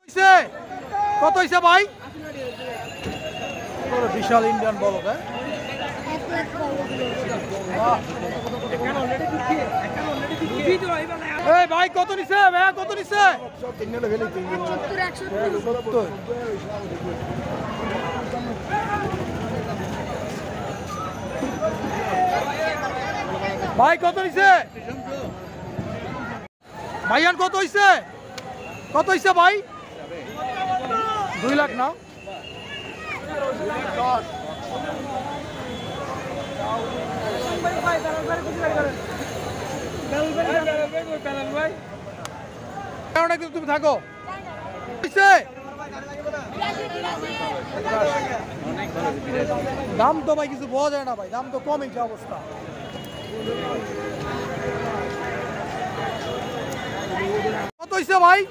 কত হইছে ভাই? বিশাল ইন্ডিয়ান বলদ। এই ভাই কত নিছে? ভাই কত নিছে? ভাই কত নিছে? ভাইয়ান কত হইছে? কত হইছে ভাই? 2 লাখ না? তুমি থাকো। দাম তো ভাই কিছু বোঝা যায় না ভাই, দাম তো কমই যা অবস্থা। কত হইছে ভাই?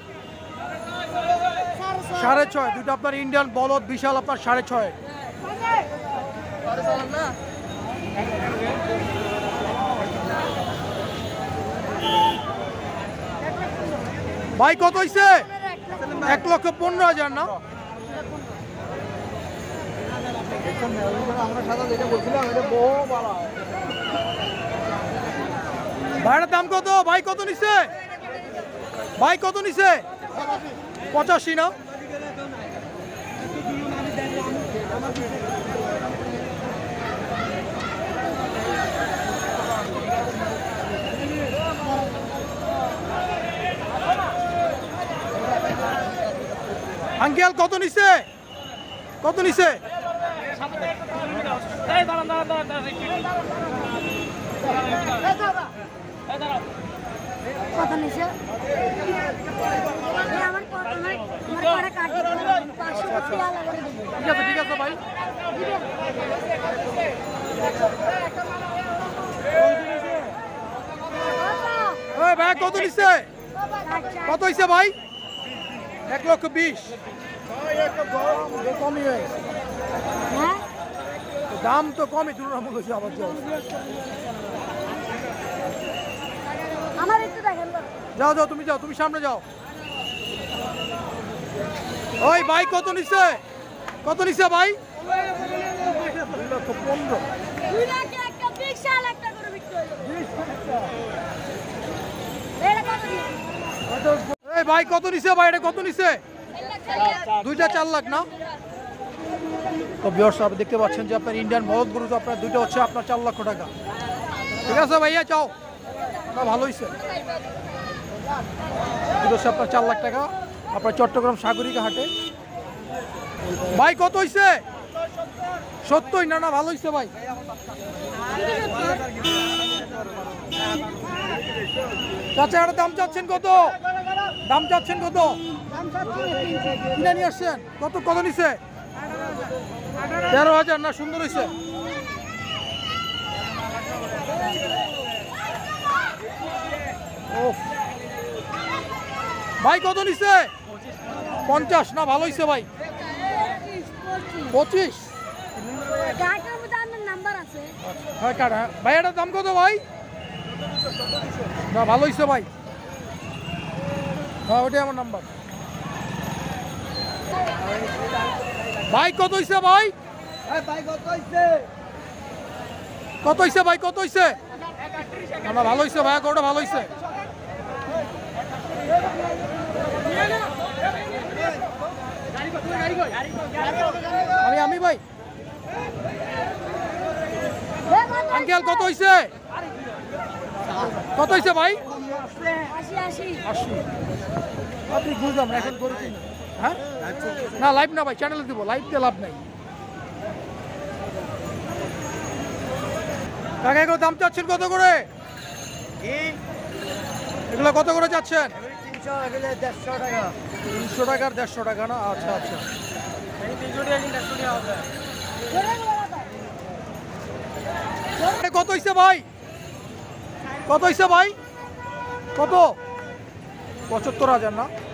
6.5। দুটো আপনার ইন্ডিয়ান বলদ বিশাল, আপনার 6.5। ভাই কত হইছে? 1,15,000 না? ভাইটার দাম কত? ভাই কত নিছে? ভাই কত নিছে? 85 না? আঙ্কেল কত নিছে? কত নিছে? কত নিছে? ঠিক আছে ভাই। ভাই কত নিছে? কত হইছে ভাই? 1,20,000। কমই হয়েছে, দাম তো কমই তুলনামূলক হয়েছে। আবার যাও যাও, তুমি যাও, তুমি সামনে যাও। ওই ভাই কত নিছে? কত নিছে ভাই? 2,15,000। এই ভাই কত নিছে ভাই? এটা কত নিছে? 2টা 4 লাখ না? তো ভিউয়ার্স আপনারা দেখতে পাচ্ছেন যে আপনার ইন্ডিয়ান বলদ গরু তো আপনার 2টা হচ্ছে আপনার 4 লক্ষ টাকা। ঠিক আছে ভাইয়া, চাও না? ভালো হয়েছে। দুটো হচ্ছে আপনার 4 লাখ টাকা, আপনার চট্টগ্রাম সাগরিকা হাটে। ভাই কত হয়েছে? 70 না? না ভালো হয়েছে ভাই। চাচা একটা দাম চাচ্ছেন কত? দাম চাচ্ছেন কত? কিনে নিয়ে আসছেন? কত কত নিছে? 13,000 না? সুন্দর হয়েছে। ভাই কত নিছে? 50 না? ভালো হয়েছে ভাই। 25। ভাই এটার দাম কত ভাই? না ভালো হয়েছে ভাই। হ্যাঁ ওটাই আমার নাম্বার। ভাই কত হয়েছে ভাই? কত হয়েছে ভাই? কত হয়েছে? না ভালো হয়েছে ভাই, ওটা ভালো হয়েছে। আমি ভাই আঙ্কেল কত হয়েছে? কত হয়েছে ভাই? 80। আপনি বুঝলাম না এখন গরু কিনে। হ্যাঁ না, লাইভ না ভাই, চ্যানেলে দিব, লাইভ দিয়ে লাভ নাই। কাকা এগুলো দাম চাচ্ছেন কত করে? এগুলো কত করে চাচ্ছেন? 300 টাকা। 300 টাকা আর 150 টাকা না? আচ্ছা আচ্ছা। কত হয়েছে ভাই? কত হয়েছে ভাই? কত? 75,000 না?